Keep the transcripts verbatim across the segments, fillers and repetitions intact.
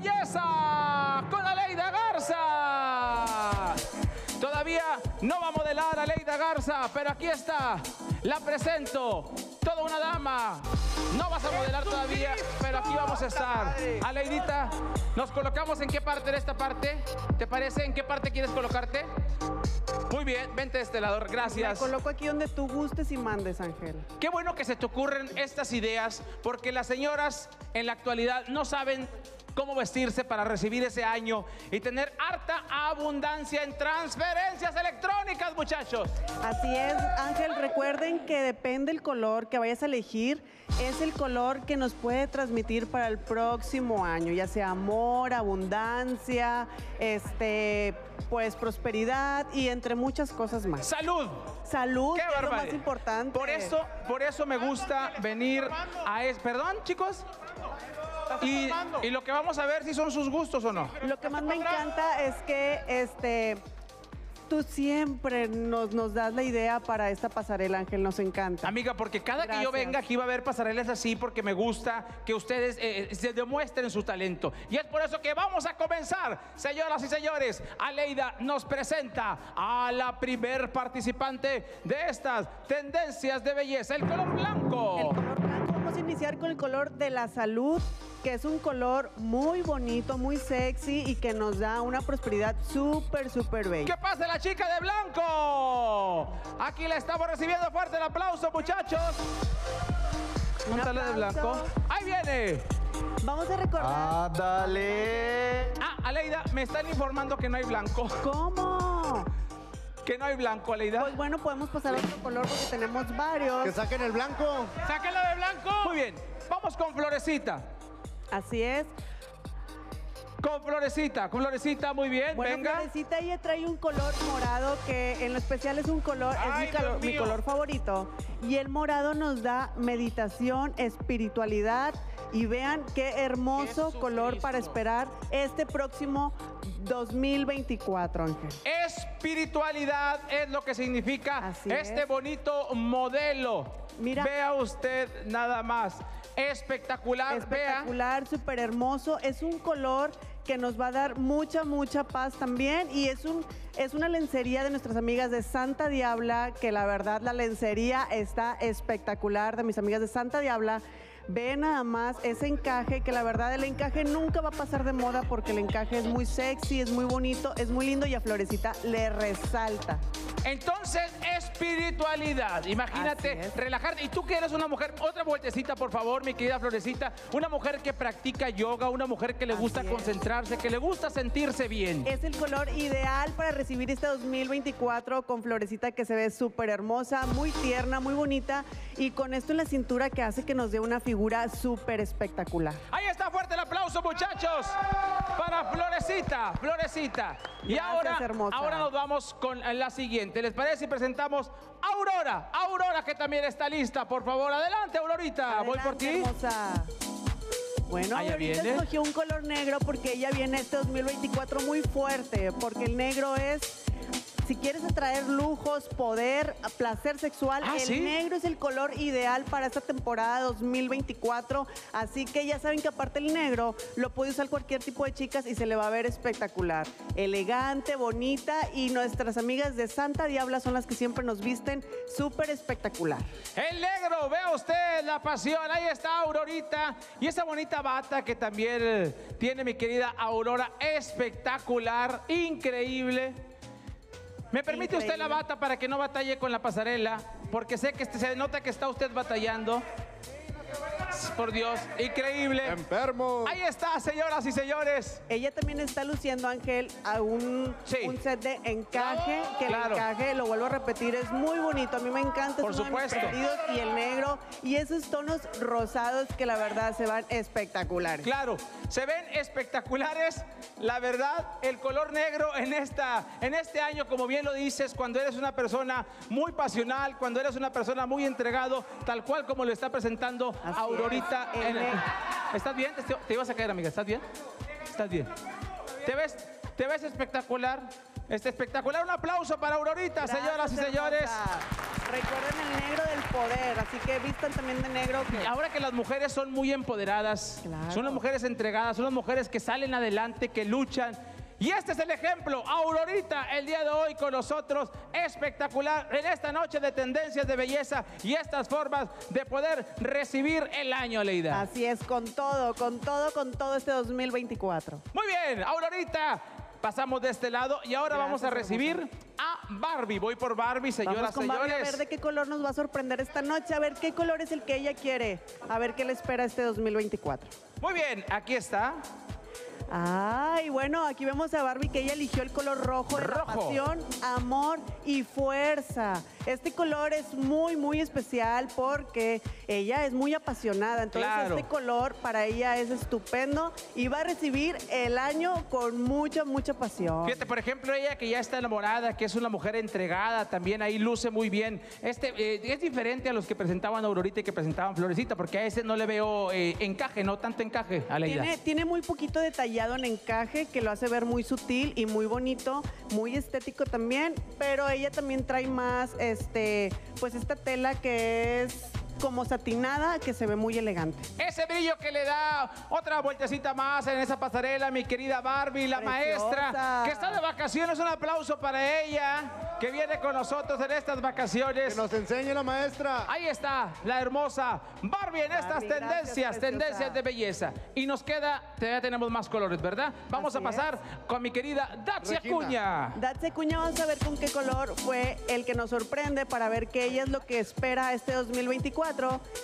belleza con Aleida Garza. Todavía no va a modelar Aleida Garza, pero aquí está. La presento. Toda una dama. No vas a modelar todavía, pero aquí vamos a estar. Aleidita, ¿nos colocamos en qué parte de esta parte? ¿Te parece? ¿En qué parte quieres colocarte? Muy bien, vente de este lado, gracias. Me coloco aquí donde tú gustes y mandes, Ángel. Qué bueno que se te ocurren estas ideas, porque las señoras en la actualidad no saben cómo vestirse para recibir ese año y tener harta abundancia en transferencias electrónicas, muchachos. Así es, Ángel, recuerden que depende el color que vayas a elegir, es el color que nos puede transmitir para el próximo año, ya sea amor, abundancia, este, pues prosperidad y entre muchas cosas más. ¡Salud! Salud, ¡Qué que es lo barbaridad! más importante. Por eso, por eso me gusta venir a... Es, ¿Perdón, chicos? Y, y lo que vamos a ver si son sus gustos o no. Lo que más me encanta es que este, tú siempre nos, nos das la idea para esta pasarela, Ángel, nos encanta. Amiga, porque cada Gracias. que yo venga aquí va a haber pasarelas así porque me gusta que ustedes eh, se demuestren su talento. Y es por eso que vamos a comenzar, señoras y señores. Aleida nos presenta a la primer participante de estas tendencias de belleza, el color blanco. El color blanco, vamos a iniciar con el color de la salud, que es un color muy bonito, muy sexy y que nos da una prosperidad súper, súper bella. ¿Qué pasa la chica de blanco? Aquí la estamos recibiendo, fuerte el aplauso, muchachos. Un Póntale de aplauso. blanco. ¡Ahí viene! Vamos a recordar. ¡Ándale! Ah, Aleida, me están informando que no hay blanco. ¿Cómo? Que no hay blanco, Aleida. Pues bueno, podemos pasar a otro color porque tenemos varios. ¡Que saquen el blanco! ¡Sáquenla de blanco! Muy bien, vamos con Florecita. Así es. Con Florecita, con Florecita, muy bien, Bueno, venga. Florecita, ella trae un color morado que en lo especial es un color, Ay, es mi, calo- Dios mi mío. color favorito. Y el morado nos da meditación, espiritualidad y vean qué hermoso color para esperar este próximo dos mil veinticuatro, Ángel. Espiritualidad es lo que significa Así este es. bonito modelo. Mira. Vea usted nada más. Espectacular, Espectacular, súper hermoso. Es un color que nos va a dar mucha, mucha paz también. Y es, un, es una lencería de nuestras amigas de Santa Diabla, que la verdad la lencería está espectacular de mis amigas de Santa Diabla. Ve nada más ese encaje, que la verdad el encaje nunca va a pasar de moda porque el encaje es muy sexy, es muy bonito, es muy lindo y a Florecita le resalta. Entonces, espiritualidad. Imagínate, Así es. relajarte. Y tú que eres una mujer, otra vueltecita, por favor, mi querida Florecita. Una mujer que practica yoga, una mujer que le gusta Así es. concentrarse, que le gusta sentirse bien. Es el color ideal para recibir este dos mil veinticuatro con Florecita, que se ve súper hermosa, muy tierna, muy bonita y con esto en la cintura que hace que nos dé una figura súper espectacular. Ahí está, fuerte el aplauso, muchachos, para Florecita, Florecita. Y Gracias, ahora, hermosa. ahora nos vamos con la siguiente. ¿Les parece si presentamos a Aurora? Aurora, que también está lista. Por favor, adelante, Aurorita. Voy por Adelante, ti. hermosa. Bueno, Allá ahorita viene. escogió un color negro porque ella viene este dos mil veinticuatro muy fuerte, porque el negro es... Si quieres atraer lujos, poder, placer sexual, Ah, el ¿sí? negro es el color ideal para esta temporada dos mil veinticuatro. Así que ya saben que aparte el negro lo puede usar cualquier tipo de chicas y se le va a ver espectacular. Elegante, bonita y nuestras amigas de Santa Diabla son las que siempre nos visten súper espectacular. El negro, vea usted la pasión. Ahí está Aurorita. Y esa bonita bata que también eh, tiene mi querida Aurora. Espectacular, increíble. ¿Me permite usted la Increíble. bata para que no batalle con la pasarela? Porque sé que este- se nota que está usted batallando. Por Dios, increíble. ¡Enfermo! Ahí está, señoras y señores. Ella también está luciendo, Ángel, a un, Sí. un set de encaje, que Claro. el encaje, lo vuelvo a repetir, es muy bonito. A mí me encanta, Por es uno de mis supuesto. preferidos, y el negro, y esos tonos rosados que la verdad se van espectaculares. Claro, se ven espectaculares. La verdad, el color negro en, esta, en este año, como bien lo dices, cuando eres una persona muy pasional, cuando eres una persona muy entregado, tal cual como lo está presentando Así Aurorita. es, el en el- negro. ¿Estás bien? Te, te ibas a caer, amiga. ¿Estás bien? ¿Estás bien? ¿Te ves, te ves espectacular? Este espectacular. Un aplauso para Aurorita, Gracias, señoras y señores. hermosa. Recuerden el negro del poder, así que vistan también de negro. Que... Y ahora que las mujeres son muy empoderadas, Claro. son las mujeres entregadas, son las mujeres que salen adelante, que luchan. Y este es el ejemplo. Aurorita, el día de hoy con nosotros, espectacular en esta noche de tendencias de belleza y estas formas de poder recibir el año, Aleida. Así es, con todo, con todo, con todo este dos mil veinticuatro. Muy bien, Aurorita. Pasamos de este lado y ahora Gracias, vamos a recibir hermosa. a Barbie. Voy por Barbie, señoras, Vamos con Barbie señores. a ver de qué color nos va a sorprender esta noche, a ver qué color es el que ella quiere, a ver qué le espera este dos mil veinticuatro. Muy bien, aquí está. Ay, bueno, aquí vemos a Barbie que ella eligió el color rojo de la Rojo. pasión, amor y fuerza. Este color es muy, muy especial porque ella es muy apasionada. Entonces, Claro. este color para ella es estupendo y va a recibir el año con mucha, mucha pasión. Fíjate, por ejemplo, ella que ya está enamorada, que es una mujer entregada, también ahí luce muy bien. Este eh, es diferente a los que presentaban Aurorita y que presentaban Florecita, porque a ese no le veo eh, encaje, no tanto encaje, Aleida. Tiene, tiene muy poquito detallado en encaje que lo hace ver muy sutil y muy bonito, muy estético también, pero ella también trae más, este, pues esta tela que es como satinada, que se ve muy elegante. Ese brillo que le da otra vueltecita más en esa pasarela, mi querida Barbie, la Preciosa. maestra, que está de vacaciones. Un aplauso para ella, que viene con nosotros en estas Que vacaciones. nos enseñe la maestra. Ahí está, la hermosa Barbie en estas Barbie, gracias, tendencias, preciosa. tendencias de belleza. Y nos queda, todavía tenemos más colores, ¿verdad? Vamos Así a pasar con mi querida Dacia Regina. Acuña. Datse Cuña, vamos a ver con qué color fue el que nos sorprende para ver qué ella es lo que espera este dos mil veinticuatro.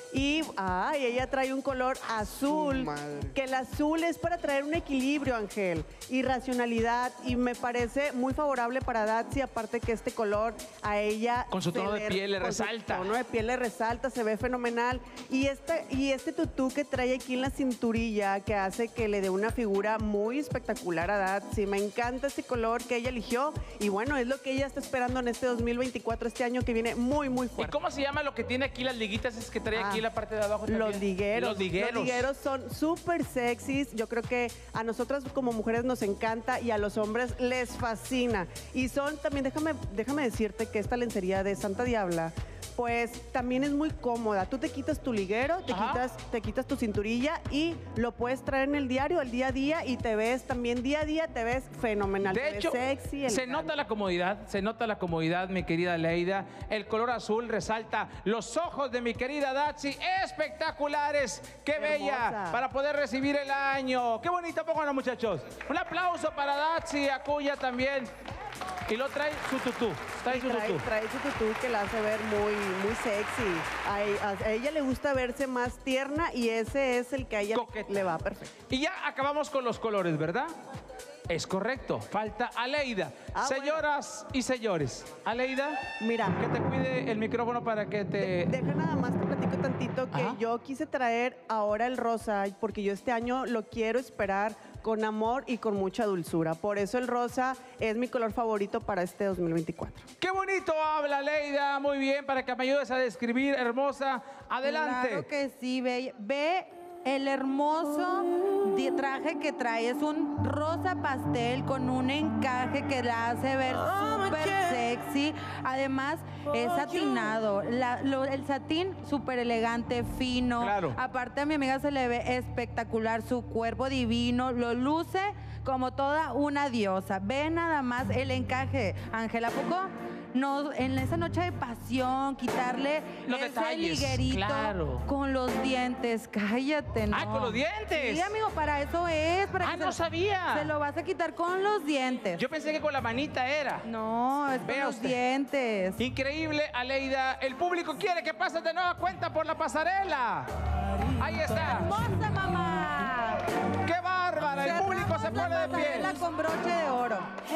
Y ay, ella trae un color azul, madre. que el azul es para traer un equilibrio, Ángel, y racionalidad. Y me parece muy favorable para Datsi, aparte que este color a ella... Con su se tono de ve- piel le con su resalta. tono de piel le resalta, se ve fenomenal. Y este, y este tutú que trae aquí en la cinturilla, que hace que le dé una figura muy espectacular a Datsi. Me encanta ese color que ella eligió. Y bueno, es lo que ella está esperando en este dos mil veinticuatro, este año que viene muy, muy ¿Y fuerte. cómo se llama lo que tiene aquí las liguitas? Es que trae aquí Ah, la parte de abajo también. Los ligueros. Los ligueros. Los ligueros son súper sexys. Yo creo que a nosotras como mujeres nos encanta y a los hombres les fascina. Y son también, déjame, déjame decirte que esta lencería de Santa Diabla, pues también es muy cómoda. Tú te quitas tu liguero, te Ajá. quitas, te quitas tu cinturilla y lo puedes traer en el diario, el día a día, y te ves también día a día, te ves fenomenal. De te hecho, ves sexy, se elegante. nota la comodidad, se nota la comodidad, mi querida Leida. El color azul resalta los ojos de mi querida Datsi, espectaculares. ¡Qué bella! Hermosa. Para poder recibir el año. ¡Qué bonito, pónganlo, muchachos! Un aplauso para Datsi, Acuña también. Y lo trae su tutú, trae Y su trae, tutú. trae su tutú que la hace ver muy, muy sexy. A, e- a ella le gusta verse más tierna y ese es el que a ella Coqueta. le va perfecto. Y ya acabamos con los colores, ¿verdad? Es correcto, falta Aleida. Ah, Señoras y señores, Aleida, Mira, que te cuide el micrófono para que te... deja nada más te platico tantito que Ajá. yo quise traer ahora el rosa porque yo este año lo quiero esperar con amor y con mucha dulzura. Por eso el rosa es mi color favorito para este dos mil veinticuatro. ¡Qué bonito habla, Leida! Muy bien, para que me ayudes a describir, hermosa. Adelante. Claro que sí, ve, ve el hermoso di- traje que trae. Es un rosa pastel con un encaje que la hace ver súper sexy. Además, es satinado. La- lo- el satín súper elegante, fino. Claro. Aparte, a mi amiga se le ve espectacular, su cuerpo divino. Lo luce como toda una diosa. Ve nada más el encaje. Ángela, ¿a poco? No, en esa noche de pasión, quitarle Los ese detalles, liguerito claro. con los dientes. Cállate, ¿no? ¡Ah, con los dientes! Sí, amigo, para eso es. Para ¡Ah, que no se lo- sabía! Se lo vas a quitar con los dientes. Yo pensé que con la manita era. No, es con Vea los usted. dientes. Increíble, Aleida. El público quiere que pases de nueva cuenta por la pasarela. Ahí está. ¡Hermosa, mamá! ¡Qué bárbara! El público se Cerramos pone la de pie. pasarela con broche de oro.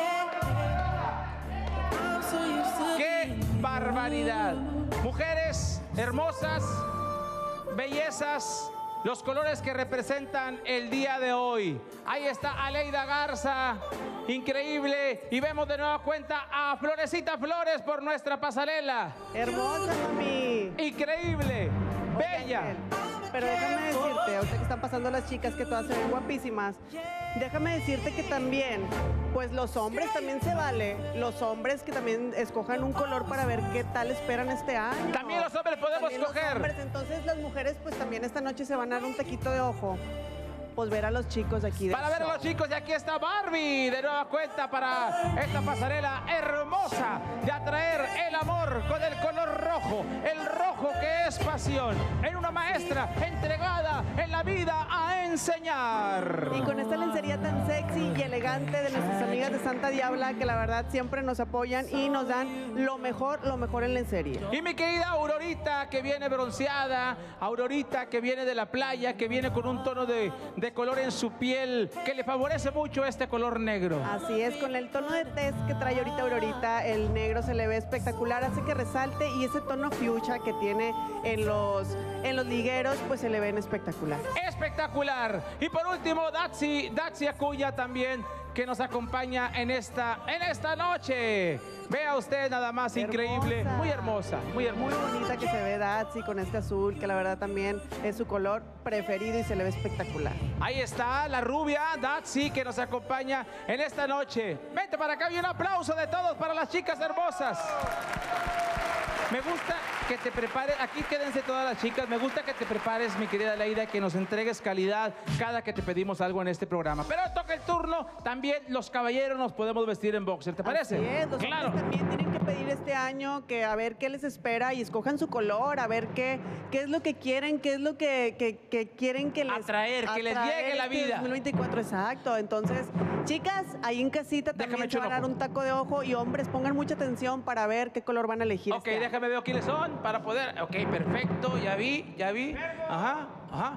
¡Qué barbaridad! Mujeres hermosas, bellezas, los colores que representan el día de hoy. Ahí está Aleida Garza, increíble. Y vemos de nueva cuenta a Florecita Flores por nuestra pasarela. Hermosa, mami. Increíble, Oye, bella. Ángel, Pero déjame decirte, ahorita que están pasando las chicas que todas se ven guapísimas, déjame decirte que también, pues los hombres también se vale. Los hombres que también escojan un color para ver qué tal esperan este año. También los hombres podemos También los escoger. hombres. Entonces las mujeres pues también esta noche se van a dar un taquito de ojo. Pues ver a los chicos de aquí. Para ver a los chicos, y aquí está Barbie de nueva cuenta para esta pasarela hermosa de atraer el amor con el color rojo, el rojo que es pasión, en una maestra entregada en la vida a enseñar. Y con esta lencería tan sexy y elegante de nuestras amigas de Santa Diabla, que la verdad siempre nos apoyan y nos dan lo mejor, lo mejor en lencería. Y mi querida Aurorita, que viene bronceada, Aurorita que viene de la playa, que viene con un tono de, de color en su piel, que le favorece mucho este color negro. Así es, con el tono de tez que trae ahorita Aurorita, el negro se le ve espectacular, hace que resalte, y ese tono fuchsia que tiene en los, en los ligueros, pues se le ven espectacular. Espectacular. Y por último, Daxi, Daxi Acuña también, que nos acompaña en esta, en esta noche. Vea usted nada más, Hermosa. increíble. Muy hermosa, muy hermosa. Muy bonita que se ve Datsy con este azul, que la verdad también es su color preferido y se le ve espectacular. Ahí está la rubia Datsy, que nos acompaña en esta noche. Vente para acá y un aplauso de todos para las chicas hermosas. Me gusta que te prepares, aquí quédense todas las chicas, me gusta que te prepares, mi querida Leida, que nos entregues calidad cada que te pedimos algo en este programa. Pero toca el turno, también los caballeros nos podemos vestir en boxer, ¿te parece? Así es, los Claro. hombres también tienen que pedir este año que a ver qué les espera y escojan su color, a ver qué, qué es lo que quieren, qué es lo que, que- que quieren que les... Atraer, que les llegue la este vida. dos mil veinticuatro, exacto. Entonces, chicas, ahí en casita Déjame también se echar van a dar ojo. un taco de ojo, y hombres, pongan mucha atención para ver qué color van a elegir Ok, este año. déjame ver quiénes son para poder... Ok, perfecto, ya vi, ya vi. Ajá, ajá.